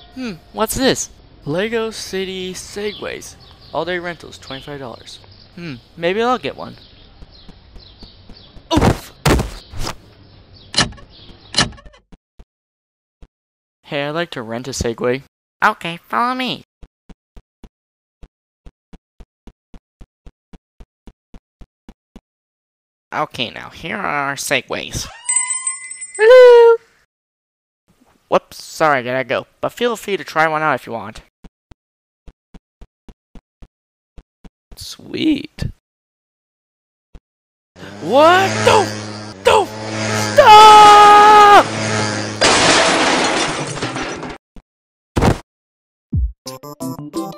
What's this? Lego City Segways. All day rentals, $25. Maybe I'll get one. Oof! Hey, I'd like to rent a Segway. Okay, follow me. Okay, now here are our segways. Hello! Whoops, sorry, I gotta go. But feel free to try one out if you want. Sweet. What? Don't! Stop!